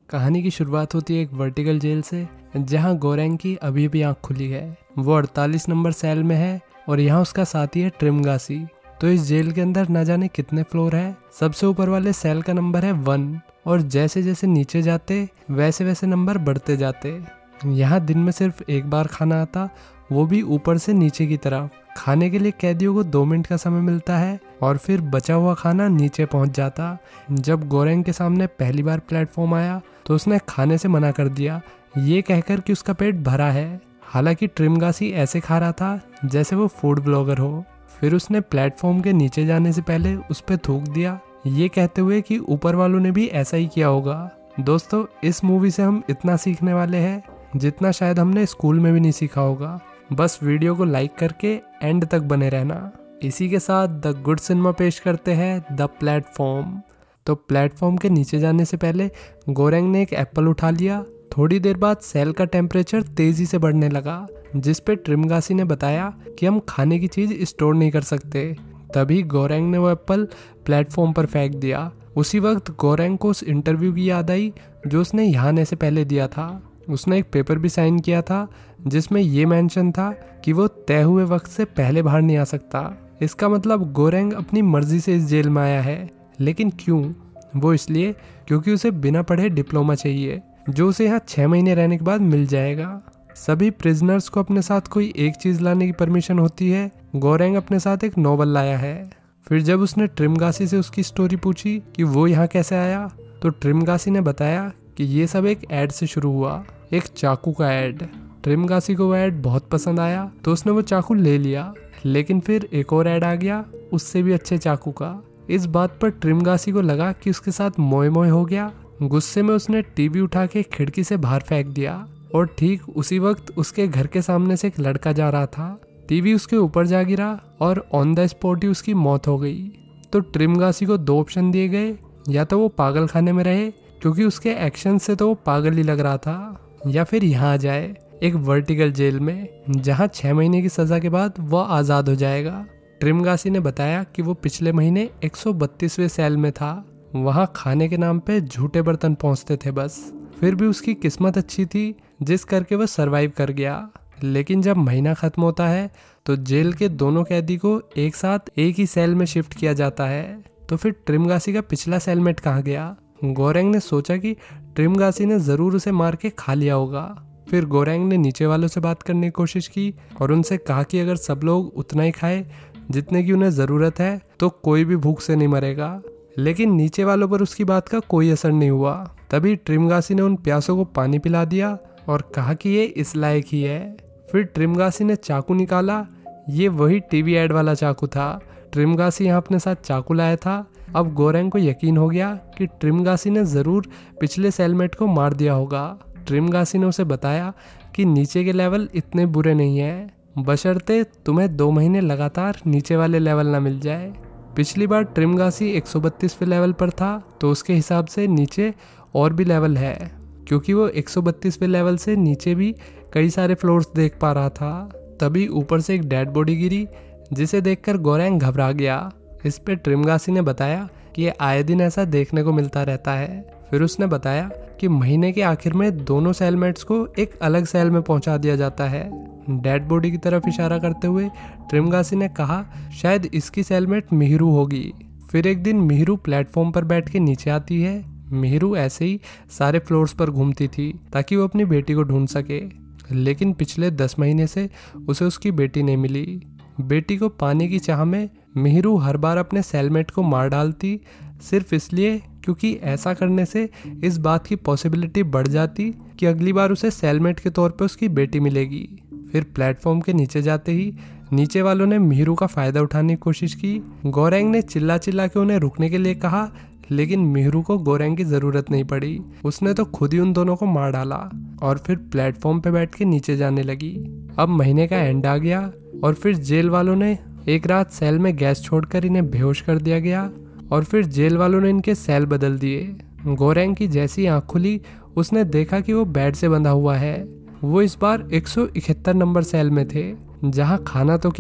कहानी की शुरुआत होती है एक वर्टिकल जेल से, जहां गोरेंग की अभी अभी आंख खुली है। वो 48 नंबर सेल में है और यहाँ उसका साथी है ट्रिमगासी। तो इस जेल के अंदर न जाने कितने फ्लोर है। सबसे ऊपर वाले सेल का नंबर है 1 और जैसे जैसे नीचे जाते वैसे वैसे नंबर बढ़ते जाते। यहाँ दिन में सिर्फ एक बार खाना आता, वो भी ऊपर से नीचे की तरफ। खाने के लिए कैदियों को 2 मिनट का समय मिलता है और फिर बचा हुआ खाना नीचे पहुंच जाता। जब गोरेंग के सामने पहली बार प्लेटफॉर्म आया तो उसने खाने से मना कर दिया, ये कहकर कि उसका पेट भरा है। हालांकि ट्रिमगासी ऐसे खा रहा था जैसे वो फूड ब्लॉगर हो। फिर उसने प्लेटफॉर्म के नीचे जाने से पहले उस पर थूक दिया, ये कहते हुए कि ऊपर वालों ने भी ऐसा ही किया होगा। दोस्तों, इस मूवी से हम इतना सीखने वाले हैं जितना शायद हमने स्कूल में भी नहीं सीखा होगा। बस वीडियो को लाइक करके एंड तक बने रहना। इसी के साथ द गुड सिनेमा पेश करते हैं द प्लेटफॉर्म। तो प्लेटफॉर्म के नीचे जाने से पहले गोरेंग ने एक एप्पल उठा लिया। थोड़ी देर बाद सेल का टेम्परेचर तेजी से बढ़ने लगा, जिस पे ट्रिमगासी ने बताया कि हम खाने की चीज स्टोर नहीं कर सकते। तभी गोरेंग ने वो एप्पल प्लेटफॉर्म पर फेंक दिया। उसी वक्त गोरेंग को उस इंटरव्यू की याद आई जो उसने यहाँ आने से पहले दिया था। उसने एक पेपर भी साइन किया था जिसमें ये मेंशन था कि वो तय हुए वक्त से पहले बाहर नहीं आ सकता। इसका मतलब गोरेंग अपनी मर्जी से इस जेल में आया है। लेकिन क्यों? वो इसलिए क्योंकि उसे बिना पढ़े डिप्लोमा चाहिए, जो उसे यहाँ 6 महीने रहने के बाद मिल जाएगा। सभी प्रिजनर्स को अपने साथ कोई एक चीज लाने की परमिशन होती है। गोरेंग अपने साथ एक नोवेल लाया है। फिर जब उसने ट्रिमगासी से उसकी स्टोरी पूछी कि वो यहाँ कैसे आया, तो ट्रिमगासी ने बताया कि ये सब एक ऐड से शुरू हुआ, एक चाकू का ऐड। ट्रिमगासी को वो ऐड बहुत पसंद आया तो उसने वो चाकू ले लिया। लेकिन फिर एक और ऐड आ गया, उससे भी अच्छे चाकू का। इस बात पर ट्रिमगासी को लगा कि उसके साथ मोए मोए हो गया। गुस्से में उसने टीवी उठा के खिड़की से बाहर फेंक दिया और ठीक उसी वक्त उसके घर के सामने से एक लड़का जा रहा था। टीवी उसके ऊपर जा गिरा और ऑन द स्पॉट ही उसकी मौत हो गई। तो ट्रिमगासी को 2 ऑप्शन दिए गए, या तो वो पागल खाने में रहे क्योंकि उसके एक्शन से तो वो पागल ही लग रहा था, या फिर यहाँ आ जाए एक वर्टिकल जेल में, जहाँ 6 महीने की सजा के बाद वो आज़ाद हो जाएगा। ट्रिमगासी ने बताया कि वो पिछले महीने 132वें सेल में था। वहाँ खाने के नाम पे झूठे बर्तन पहुँचते थे बस। फिर भी उसकी किस्मत अच्छी थी जिस करके वो सरवाइव कर गया। लेकिन जब महीना खत्म होता है तो जेल के दोनों कैदी को एक साथ एक ही सेल में शिफ्ट किया जाता है। तो फिर ट्रिमगासी का पिछला सेलमेट कहाँ गया? गोरेंग ने सोचा कि ट्रिमगासी ने जरूर उसे मार के खा लिया होगा। फिर गोरेंग ने नीचे वालों से बात करने की कोशिश की और उनसे कहा कि अगर सब लोग उतना ही खाए जितने की उन्हें जरूरत है तो कोई भी भूख से नहीं मरेगा। लेकिन नीचे वालों पर उसकी बात का कोई असर नहीं हुआ। तभी ट्रिमगासी ने उन प्यासों को पानी पिला दिया और कहा कि ये इस लायक ही है। फिर ट्रिमगासी ने चाकू निकाला। ये वही टीवी ऐड वाला चाकू था। ट्रिमगासी यहाँ अपने साथ चाकू लाया था। अब गोरेंग को यकीन हो गया कि ट्रिमगासी ने जरूर पिछले सेलमेट को मार दिया होगा। ट्रिमगासी ने उसे बताया कि नीचे के लेवल इतने बुरे नहीं है, बशर्ते तुम्हें 2 महीने लगातार नीचे वाले लेवल ना मिल जाए। पिछली बार ट्रिमगासी 132वें लेवल पर था, तो उसके हिसाब से नीचे और भी लेवल है, क्योंकि वो 132वें लेवल से नीचे भी कई सारे फ्लोर्स देख पा रहा था। तभी ऊपर से एक डेड बॉडी गिरी, जिसे देखकर गोरेंग घबरा गया। इस पे ट्रिमगासी ने बताया कि ये आए दिन ऐसा देखने को मिलता रहता है। फिर उसने बताया कि महीने के आखिर में दोनों सेलमेट्स को एक अलग सेल में पहुंचा दिया जाता है। डेड बॉडी की तरफ इशारा करते हुए ट्रिमगासी ने कहा शायद इसकी सेलमेट मिहिरू होगी। फिर एक दिन मिहिरू प्लेटफॉर्म पर बैठ के नीचे आती है। मिहिरू ऐसे ही सारे फ्लोर्स पर घूमती थी ताकि वो अपनी बेटी को ढूंढ सके। लेकिन पिछले 10 महीने से उसे उसकी बेटी नहीं मिली। बेटी को पाने की चाह में मिहिरू हर बार अपने सेलमेट को मार डालती, सिर्फ इसलिए क्योंकि ऐसा करने से इस बात की पॉसिबिलिटी बढ़ जाती कि अगली बार उसे सेलमेट के तौर पे उसकी बेटी मिलेगी। फिर प्लेटफॉर्म के नीचे जाते ही नीचे वालों ने मिहिरू का फायदा उठाने की कोशिश की। गोरेंग ने चिल्ला चिल्ला के उन्हें रुकने के लिए कहा, लेकिन मिहिरू को गोरेंग की जरूरत नहीं पड़ी। उसने तो खुद ही उन दोनों को मार डाला और फिर प्लेटफॉर्म पे बैठ के नीचे जाने लगी। अब महीने का एंड आ गया और फिर जेल वालों ने एक रात सेल में गैस छोड़कर इन्हें बेहोश कर दिया गया और फिर जेल वालों ने इनके सेल बदल दिए। गोरेंग की जैसी आंख खुली, उसने देखा कि वो बेड से बंधा हुआ है। वो इस बार 171 नंबर सेल में थे, जहां खाना तो क्या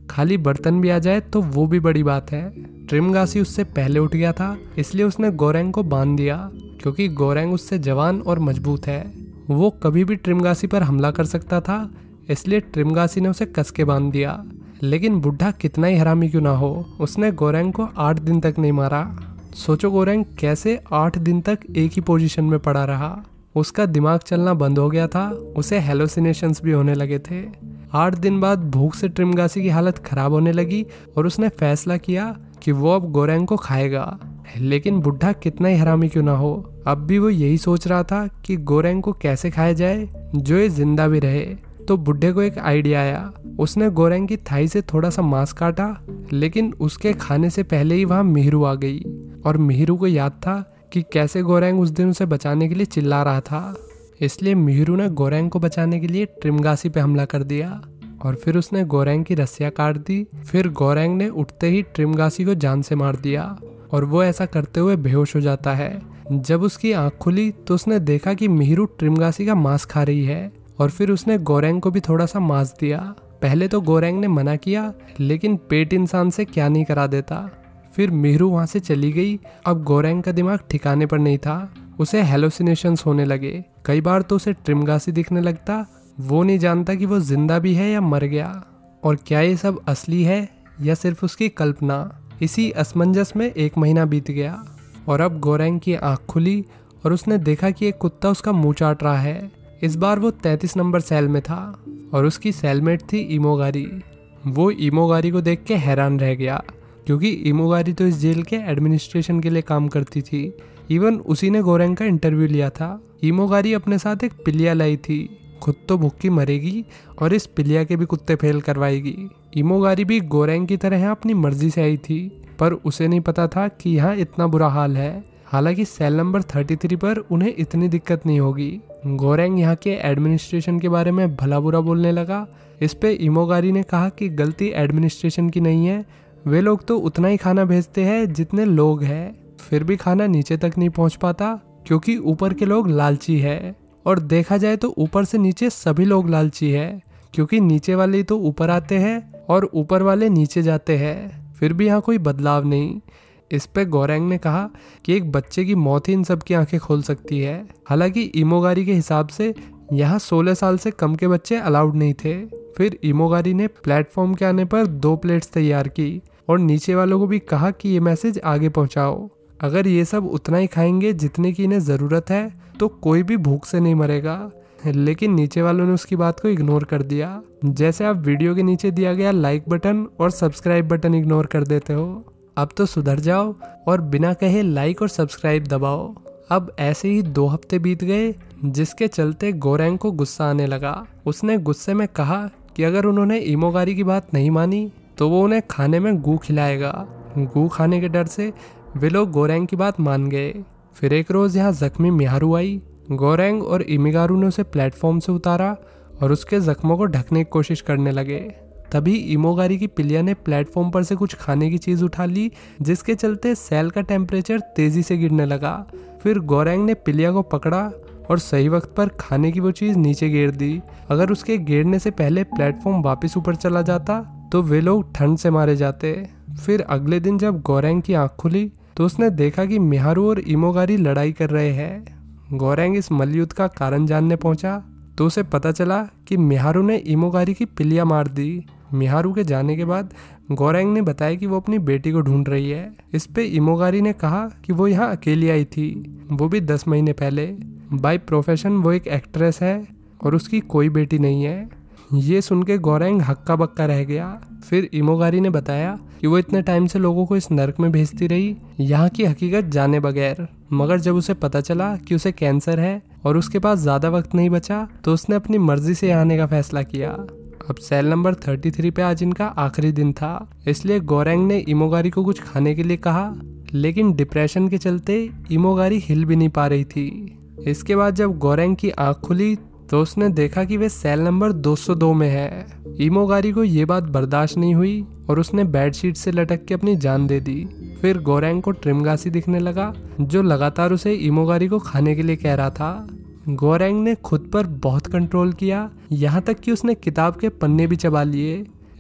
खाली बर्तन भी आ जाए तो वो भी बड़ी बात है। ट्रिमगासी उससे पहले उठ गया था, इसलिए उसने गोरेंग को बांध दिया, क्योंकि गोरेंग उससे जवान और मजबूत है। वो कभी भी ट्रिमगासी पर हमला कर सकता था, इसलिए ट्रिमगासी ने उसे कस के बांध दिया। लेकिन बुढ़ा कितना ही हरामी क्यों ना हो, उसने गोरेंग को 8 दिन तक नहीं मारा। सोचो गोरेंग कैसे 8 दिन तक एक ही पोजीशन में पड़ा रहा। उसका दिमाग चलना बंद हो गया था, उसे हेलोसिनेशंस भी होने लगे थे। 8 दिन बाद भूख से ट्रिमगासी की हालत खराब होने लगी और उसने फैसला किया कि वो अब गोरेंग को खाएगा। लेकिन बुढ़ा कितना ही हरामी क्यों ना हो, अब भी वो यही सोच रहा था कि गोरेंग को कैसे खाया जाए जो ये जिंदा भी रहे। तो बुढ़े को एक आइडिया आया। उसने गोरेंग की थाई से थोड़ा सा मांस काटा, लेकिन उसके खाने से पहले ही वहां मिहिरू आ गई और मिहिरू को याद था कि कैसे गोरेंग उस दिन उसे बचाने के लिए चिल्ला रहा था। इसलिए मिहिरू ने गोरेंग को बचाने के लिए ट्रिमगासी पे हमला कर दिया और फिर उसने गोरेंग की रस्सियां काट दी। फिर गोरेंग ने उठते ही ट्रिमगासी को जान से मार दिया और वो ऐसा करते हुए बेहोश हो जाता है। जब उसकी आंख खुली तो उसने देखा कि मिहिरू ट्रिमगासी का मांस खा रही है और फिर उसने गोरेंग को भी थोड़ा सा मांस दिया। पहले तो गोरेंग ने मना किया, लेकिन पेट इंसान से क्या नहीं करा देता। फिर मिहिरू वहां से चली गई। अब गोरेंग का दिमाग ठिकाने पर नहीं था, उसे हेलोसिनेशंस होने लगे। कई बार तो उसे ट्रिमगासी दिखने लगता, वो नहीं जानता कि वो जिंदा भी है या मर गया, और क्या ये सब असली है या सिर्फ उसकी कल्पना। इसी असमंजस में 1 महीना बीत गया और अब गोरेंग की आंख खुली और उसने देखा कि एक कुत्ता उसका मुंह चाट रहा है। इस बार वो 33 नंबर सेल में था और उसकी सेलमेट थी इमोगारी। वो इमोगारी को देख के हैरान रह गया, क्योंकि इमोगारी तो इस जेल के एडमिनिस्ट्रेशन के लिए काम करती थी। इवन उसी ने गोरेंग का इंटरव्यू लिया था। इमोगारी अपने साथ एक पिलिया लाई थी, खुद तो भूखी मरेगी और इस पिलिया के भी कुत्ते फेल करवाएगी। इमोगारी भी गोरेंग की तरह अपनी मर्जी से आई थी, पर उसे नहीं पता था कि यहाँ इतना बुरा हाल है। हालांकि सेल नंबर 33 पर उन्हें इतनी दिक्कत नहीं होगी। गोरेंग यहाँ के एडमिनिस्ट्रेशन के बारे में भला बुरा बोलने लगा। इस पे इमोगारी ने कहा कि गलती एडमिनिस्ट्रेशन की नहीं है, वे लोग तो उतना ही खाना भेजते हैं जितने लोग हैं, फिर भी खाना नीचे तक नहीं पहुंच पाता, क्योंकि ऊपर के लोग लालची है। और देखा जाए तो ऊपर से नीचे सभी लोग लालची है, क्योंकि नीचे वाले तो ऊपर आते हैं और ऊपर वाले नीचे जाते हैं, फिर भी यहाँ कोई बदलाव नहीं। इस पे गोरेंग ने कहा कि एक बच्चे की मौत ही इन सब की आंखें खोल सकती है। हालांकि इमोगारी के हिसाब से यहाँ 16 साल से कम के बच्चे अलाउड नहीं थे। फिर इमोगारी ने प्लेटफॉर्म के आने पर 2 प्लेट्स तैयार की और नीचे वालों को भी कहा कि ये मैसेज आगे पहुंचाओ। अगर ये सब उतना ही खाएंगे जितने की इन्हें ज़रूरत है तो कोई भी भूख से नहीं मरेगा। लेकिन नीचे वालों ने उसकी बात को इग्नोर कर दिया, जैसे आप वीडियो के नीचे दिया गया लाइक बटन और सब्सक्राइब बटन इग्नोर कर देते हो। अब तो सुधर जाओ और बिना कहे लाइक और सब्सक्राइब दबाओ। अब ऐसे ही 2 हफ्ते बीत गए, जिसके चलते गोरेंग को गुस्सा आने लगा। उसने गुस्से में कहा कि अगर उन्होंने इमोगारी की बात नहीं मानी तो वो उन्हें खाने में गू खिलाएगा। गू खाने के डर से वे लोग गोरेंग की बात मान गए। फिर एक रोज यहाँ जख्मी मिहारू आई। गोरेंग और इमिगारू ने उसे प्लेटफॉर्म से उतारा और उसके जख्मों को ढकने की कोशिश करने लगे। तभी इमोगारी की पिलिया ने प्लेटफॉर्म पर से कुछ खाने की चीज उठा ली, जिसके चलते सेल का टेम्परेचर तेजी से गिरने लगा। फिर गोरेंग ने पिलिया को पकड़ा और सही वक्त पर खाने की वो चीज नीचे गिर दी। अगर उसके गिरने से पहले प्लेटफॉर्म वापस ऊपर चला जाता तो वे लोग ठंड से मारे जाते। फिर अगले दिन जब गोरेंग की आंख खुली तो उसने देखा कि मिहारू और इमोगारी लड़ाई कर रहे हैं। गोरेंग इस मल्लयुद्ध का कारण जानने पहुंचा तो उसे पता चला कि मिहारू ने इमोगारी की पिलिया मार दी। मिहारू के जाने के बाद गोरेंग ने बताया कि वो अपनी बेटी को ढूंढ रही है। इस पे इमोगारी ने कहा कि वो यहाँ अकेली आई थी, वो भी 10 महीने पहले। बाय प्रोफेशन वो एक एक्ट्रेस है और उसकी कोई बेटी नहीं है। ये सुन के गोरेंग हक्का बक्का रह गया। फिर इमोगारी ने बताया कि वो इतने टाइम से लोगों को इस नर्क में भेजती रही, यहाँ की हकीकत जाने बगैर। मगर जब उसे पता चला कि उसे कैंसर है और उसके पास ज्यादा वक्त नहीं बचा तो उसने अपनी मर्जी से आने का फैसला किया। अब सेल नंबर 33 पे आज इनका आखिरी दिन था, इसलिए गोरेंग ने इमोगारी को कुछ खाने के लिए कहा, लेकिन डिप्रेशन के चलते इमोगारी हिल भी नहीं पा रही थी। इसके बाद जब गोरेंग की आंख खुली तो उसने देखा कि वे सेल नंबर 202 में है। इमोगारी को ये बात बर्दाश्त नहीं हुई और उसने बेडशीट से लटक के अपनी जान दे दी। फिर गोरेंग को ट्रिमगासी दिखने लगा, जो लगातार उसे इमोगारी को खाने के लिए कह रहा था। गोरेंग ने खुद पर बहुत कंट्रोल किया, यहाँ तक कि उसने किताब के पन्ने भी चबा लिए,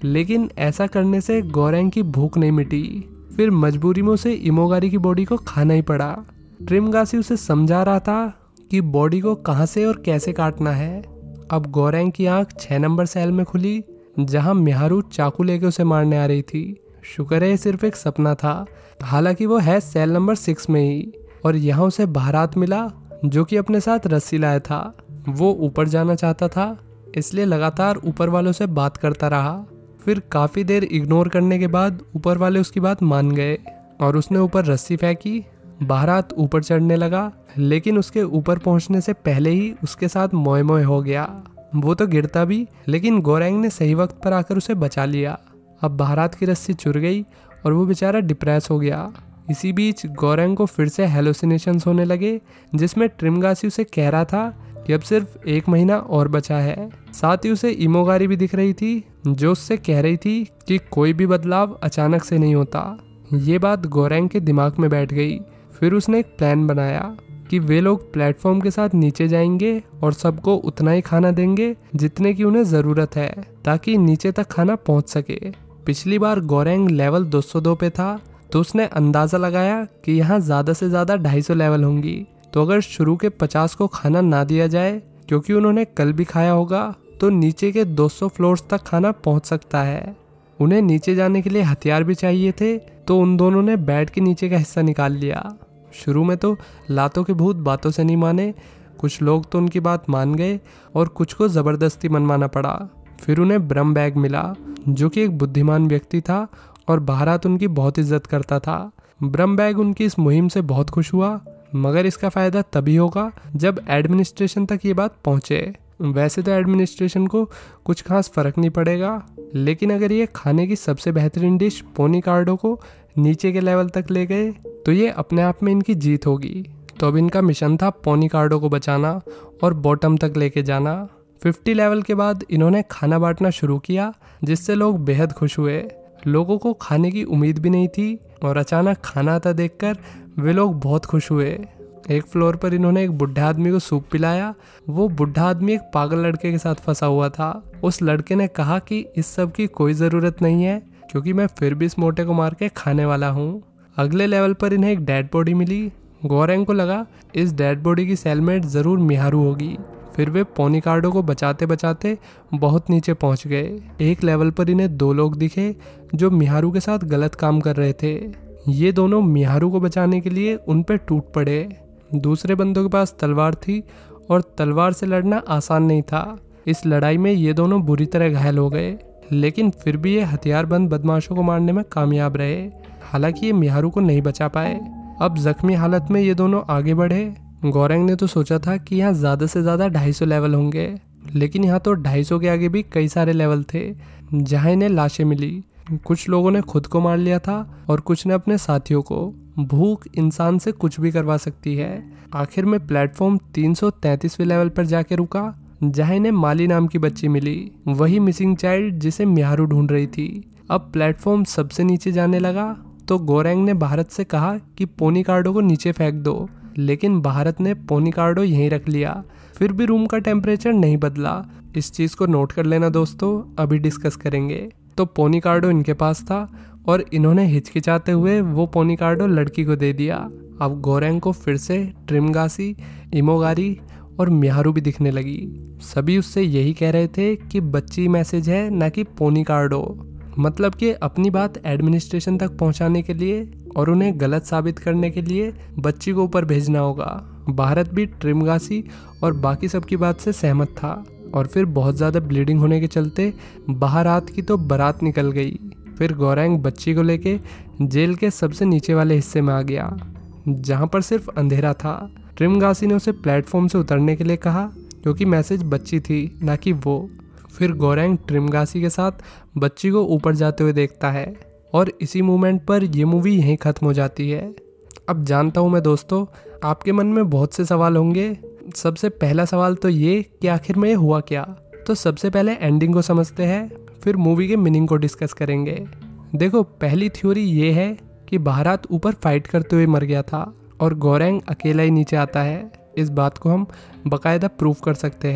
लेकिन ऐसा करने से गोरेंग की भूख नहीं मिटी। फिर मजबूरी में उसे इमोगारी की बॉडी को खाना ही पड़ा। ट्रिमगासी उसे समझा रहा था कि बॉडी को कहाँ से और कैसे काटना है। अब गोरेंग की आंख 6 नंबर सेल में खुली, जहां मिहारू चाकू लेके उसे मारने आ रही थी। शुक्र है ये सिर्फ एक सपना था, हालांकि वो है सेल नंबर 6 में ही। और यहाँ उसे बारात मिला जो कि अपने साथ रस्सी लाया था। वो ऊपर जाना चाहता था, इसलिए लगातार ऊपर वालों से बात करता रहा। फिर काफी देर इग्नोर करने के बाद ऊपर वाले उसकी बात मान गए और उसने ऊपर रस्सी फेंकी। बारात ऊपर चढ़ने लगा, लेकिन उसके ऊपर पहुंचने से पहले ही उसके साथ मोए मोए हो गया। वो तो गिरता भी, लेकिन गोरेंग ने सही वक्त पर आकर उसे बचा लिया। अब बारात की रस्सी चुर गई और वो बेचारा डिप्रेस हो गया। इसी बीच गोरेंग को फिर से हेलुसिनेशंस होने लगे, जिसमें ट्रिमगासी उसे कह रहा था कि अब सिर्फ 1 महीना और बचा है। साथ ही उसे इमोगारी भी दिख रही थी, जो उससे कह रही थी कि कोई भी बदलाव अचानक से नहीं होता। ये बात गोरेंग के दिमाग में बैठ गई। फिर उसने एक प्लान बनाया कि वे लोग प्लेटफॉर्म के साथ नीचे जाएंगे और सबको उतना ही खाना देंगे जितने की उन्हें जरूरत है, ताकि नीचे तक खाना पहुंच सके। पिछली बार गोरेंग लेवल 202 पे था, तो उसने अंदाजा लगाया कि यहाँ ज्यादा से ज्यादा 250 लेवल होंगी। तो अगर शुरू के 50 को खाना ना दिया जाए, क्योंकि उन्होंने कल भी खाया होगा, तो नीचे के 200 फ्लोर्स तक खाना पहुंच सकता है। उन्हें नीचे जाने के लिए हथियार भी चाहिए थे, तो उन दोनों ने बेड के नीचे का हिस्सा निकाल लिया। शुरू में तो लातों के भूत बातों से नहीं माने। कुछ लोग तो उनकी बात मान गए और कुछ को जबरदस्ती मनवाना पड़ा। फिर उन्हें ब्रम बैग मिला, जो कि एक बुद्धिमान व्यक्ति था और बारात उनकी बहुत इज्जत करता था। ब्रम बैग उनकी इस मुहिम से बहुत खुश हुआ, मगर इसका फायदा तभी होगा जब एडमिनिस्ट्रेशन तक ये बात पहुंचे। वैसे तो एडमिनिस्ट्रेशन को कुछ खास फर्क नहीं पड़ेगा, लेकिन अगर ये खाने की सबसे बेहतरीन डिश पोनी कार्डो को नीचे के लेवल तक ले गए, तो ये अपने आप में इनकी जीत होगी। तो अब इनका मिशन था पोनी कार्डो को बचाना और बॉटम तक लेके जाना। 50 लेवल के बाद इन्होंने खाना बांटना शुरू किया, जिससे लोग बेहद खुश हुए। लोगों को खाने की उम्मीद भी नहीं थी और अचानक खाना आता देखकर वे लोग बहुत खुश हुए। एक फ्लोर पर इन्होंने एक बुढ़े आदमी को सूप पिलाया। वो बुढ़ा आदमी एक पागल लड़के के साथ फंसा हुआ था। उस लड़के ने कहा कि इस सब की कोई ज़रूरत नहीं है, क्योंकि मैं फिर भी इस मोटे को मार के खाने वाला हूँ। अगले लेवल पर इन्हें एक डेड बॉडी मिली। गोरेंग को लगा इस डेड बॉडी की सेलमेट ज़रूर मिहारू होगी। फिर वे पोनी कार्डो को बचाते बचाते बहुत नीचे पहुंच गए। एक लेवल पर इन्हें 2 लोग दिखे जो मिहारू के साथ गलत काम कर रहे थे। ये दोनों मिहारू को बचाने के लिए उन पर टूट पड़े। दूसरे बंदों के पास तलवार थी और तलवार से लड़ना आसान नहीं था। इस लड़ाई में ये दोनों बुरी तरह घायल हो गए, लेकिन फिर भी ये हथियारबंद बदमाशों को मारने में कामयाब रहे। हालांकि ये मिहारू को नहीं बचा पाए। अब जख्मी हालत में ये दोनों आगे बढ़े। गोरेंग ने तो सोचा था कि यहाँ ज़्यादा से ज़्यादा 250 लेवल होंगे, लेकिन यहाँ तो 250 के आगे भी कई सारे लेवल थे जहाँ इन्हें लाशें मिली। कुछ लोगों ने खुद को मार लिया था और कुछ ने अपने साथियों को। भूख इंसान से कुछ भी करवा सकती है। आखिर में प्लेटफॉर्म 333वें लेवल पर जाके रुका, जहाँ इन्हें माली नाम की बच्ची मिली, वही मिसिंग चाइल्ड जिसे मिहारू ढूंढ रही थी। अब प्लेटफॉर्म सबसे नीचे जाने लगा, तो गोरेंग ने भारत से कहा कि पोनी कार्डो को नीचे फेंक दो, लेकिन भारत ने पोनी कार्डो यहीं रख लिया। फिर भी रूम का टेम्परेचर नहीं बदला। इस चीज़ को नोट कर लेना दोस्तों, अभी डिस्कस करेंगे। तो पोनी कार्डो इनके पास था और इन्होंने हिचकिचाते हुए वो पोनी कार्डो लड़की को दे दिया। अब गोरेंग को फिर से ट्रिमगासी, इमोगारी और मिहारू भी दिखने लगी। सभी उससे यही कह रहे थे कि बच्ची मैसेज है, ना कि पोनी कार्डो। मतलब कि अपनी बात एडमिनिस्ट्रेशन तक पहुंचाने के लिए और उन्हें गलत साबित करने के लिए बच्ची को ऊपर भेजना होगा। भारत भी ट्रिमगासी और बाकी सबकी बात से सहमत था। और फिर बहुत ज़्यादा ब्लीडिंग होने के चलते बारात की तो बारात निकल गई। फिर गोरेंग बच्ची को लेके जेल के सबसे नीचे वाले हिस्से में आ गया, जहाँ पर सिर्फ अंधेरा था। ट्रिमगासी ने उसे प्लेटफॉर्म से उतरने के लिए कहा, क्योंकि मैसेज बच्ची थी, ना कि वो। फिर गोरेंग ट्रिमगासी के साथ बच्ची को ऊपर जाते हुए देखता है और इसी मोमेंट पर यह मूवी यहीं ख़त्म हो जाती है। अब जानता हूँ मैं दोस्तों, आपके मन में बहुत से सवाल होंगे। सबसे पहला सवाल तो ये कि आखिर में ये हुआ क्या। तो सबसे पहले एंडिंग को समझते हैं, फिर मूवी के मीनिंग को डिस्कस करेंगे। देखो, पहली थ्योरी ये है कि बारात ऊपर फाइट करते हुए मर गया था और गोरेंग अकेला ही नीचे आता है। इस बात को हम बाकायदा प्रूफ कर सकते हैं,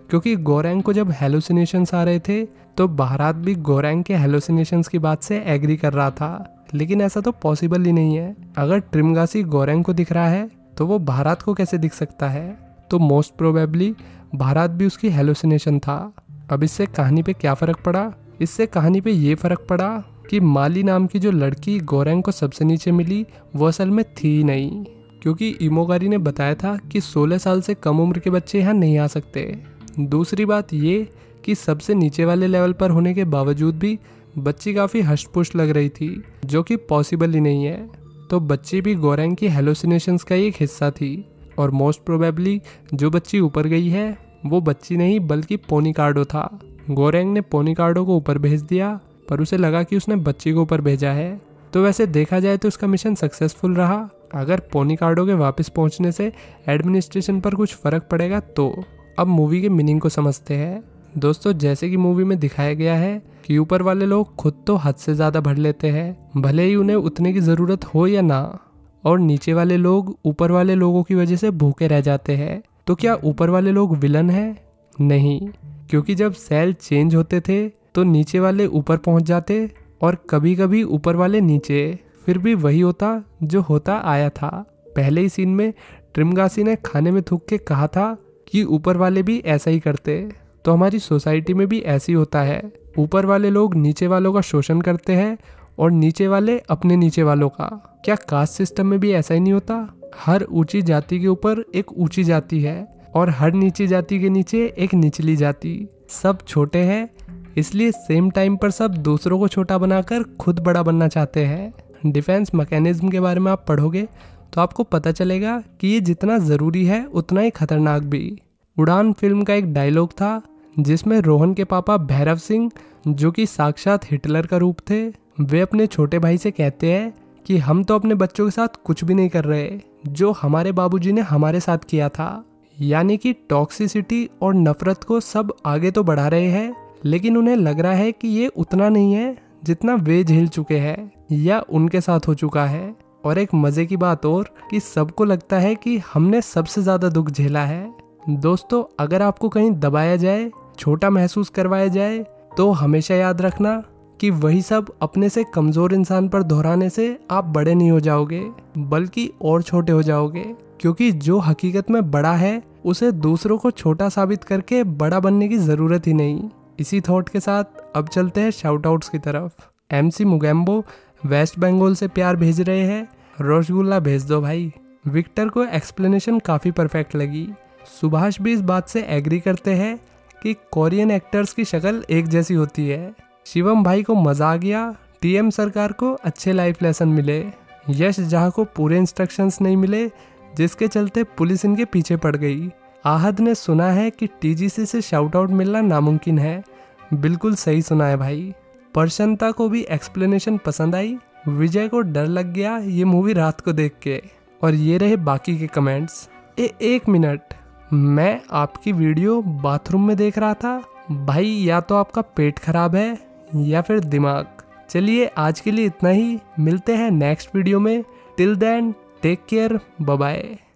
क्योंकि गोरैंग को जब हेलुसिनेशंस आ रहे थे तो भारत भी गोरैंग के हेलुसिनेशंस की बात से एग्री कर रहा था, लेकिन ऐसा तो पॉसिबल ही नहीं है। अगर ट्रिमगासी गोरैंग को दिख रहा है तो वो भारत को कैसे दिख सकता है? तो मोस्ट प्रोबेबली भारत भी उसकी हेलुसिनेशन था। अब इससे कहानी पे क्या फ़र्क पड़ा? इससे कहानी पे ये फ़र्क पड़ा कि माली नाम की जो लड़की गोरैंग को सबसे नीचे मिली वो असल में थी ही नहीं, क्योंकि इमोगारी ने बताया था कि 16 साल से कम उम्र के बच्चे यहाँ नहीं आ सकते। दूसरी बात ये कि सबसे नीचे वाले लेवल पर होने के बावजूद भी बच्ची काफ़ी हष्ट-पुष्ट लग रही थी, जो कि पॉसिबल ही नहीं है। तो बच्ची भी गोरैंग की हेलुसिनेशंस का एक हिस्सा थी और मोस्ट प्रोबेबली जो बच्ची ऊपर गई है वो बच्ची नहीं बल्कि पोनीकार्डो था। गोरैंग ने पोनीकार्डो को ऊपर भेज दिया, पर उसे लगा कि उसने बच्ची को ऊपर भेजा है। तो वैसे देखा जाए तो उसका मिशन सक्सेसफुल रहा। अगर पोनीकार्डो के वापस पहुंचने से एडमिनिस्ट्रेशन पर कुछ फ़र्क पड़ेगा तो अब मूवी के मीनिंग को समझते हैं। दोस्तों, जैसे कि मूवी में दिखाया गया है कि ऊपर वाले लोग खुद तो हद से ज़्यादा भर लेते हैं, भले ही उन्हें उतने की ज़रूरत हो या ना, और नीचे वाले लोग ऊपर वाले लोगों की वजह से भूखे रह जाते हैं। तो क्या ऊपर वाले लोग विलन हैं? नहीं, क्योंकि जब सेल चेंज होते थे तो नीचे वाले ऊपर पहुंच जाते और कभी कभी ऊपर वाले नीचे, फिर भी वही होता जो होता आया था। पहले ही सीन में ट्रिमगासी ने खाने में थूक के कहा था कि ऊपर वाले भी ऐसा ही करते। तो हमारी सोसाइटी में भी ऐसी होता है, ऊपर वाले लोग नीचे वालों का शोषण करते हैं और नीचे वाले अपने नीचे वालों का। क्या कास्ट सिस्टम में भी ऐसा ही नहीं होता? हर ऊंची जाति के ऊपर एक ऊंची जाति है और हर नीची जाति के नीचे एक निचली जाति। सब छोटे हैं, इसलिए सेम टाइम पर सब दूसरों को छोटा बनाकर खुद बड़ा बनना चाहते हैं। डिफेंस मैकेनिज्म के बारे में आप पढ़ोगे तो आपको पता चलेगा कि ये जितना ज़रूरी है उतना ही खतरनाक भी। उड़ान फिल्म का एक डायलॉग था जिसमें रोहन के पापा भैरव सिंह, जो कि साक्षात हिटलर का रूप थे, वे अपने छोटे भाई से कहते हैं कि हम तो अपने बच्चों के साथ कुछ भी नहीं कर रहे जो हमारे बाबूजी ने हमारे साथ किया था। यानी कि टॉक्सिसिटी और नफरत को सब आगे तो बढ़ा रहे हैं, लेकिन उन्हें लग रहा है कि ये उतना नहीं है जितना वे झेल चुके हैं या उनके साथ हो चुका है। और एक मजे की बात और कि सबको लगता है कि हमने सबसे ज्यादा दुख झेला है। दोस्तों, अगर आपको कहीं दबाया जाए, छोटा महसूस करवाया जाए, तो हमेशा याद रखना कि वही सब अपने से कमजोर इंसान पर दोहराने से आप बड़े नहीं हो जाओगे, बल्कि और छोटे हो जाओगे। क्योंकि जो हकीकत में बड़ा है उसे दूसरों को छोटा साबित करके बड़ा बनने की जरूरत ही नहीं। इसी थॉट के साथ अब चलते हैं शाउट आउट्स की तरफ। MC मुगेम्बो वेस्ट बंगाल से प्यार भेज रहे हैं, रसगुल्ला भेज दो भाई। विक्टर को एक्सप्लेनेशन काफ़ी परफेक्ट लगी। सुभाष भी इस बात से एग्री करते हैं कि कोरियन एक्टर्स की शक्ल एक जैसी होती है। शिवम भाई को मजा आ गया। TM सरकार को अच्छे लाइफ लेसन मिले। यश जहाँ को पूरे इंस्ट्रक्शंस नहीं मिले, जिसके चलते पुलिस इनके पीछे पड़ गई। आहद ने सुना है कि TGC से शाउट आउट मिलना नामुमकिन है। बिल्कुल सही सुना है भाई। प्रसन्नता को भी एक्सप्लेनेशन पसंद आई। विजय को डर लग गया ये मूवी रात को देख के। और ये रहे बाकी के कमेंट्स। एक मिनट, मैं आपकी वीडियो बाथरूम में देख रहा था भाई। या तो आपका पेट खराब है या फिर दिमाग। चलिए आज के लिए इतना ही, मिलते हैं नेक्स्ट वीडियो में। Till then take care, bye bye.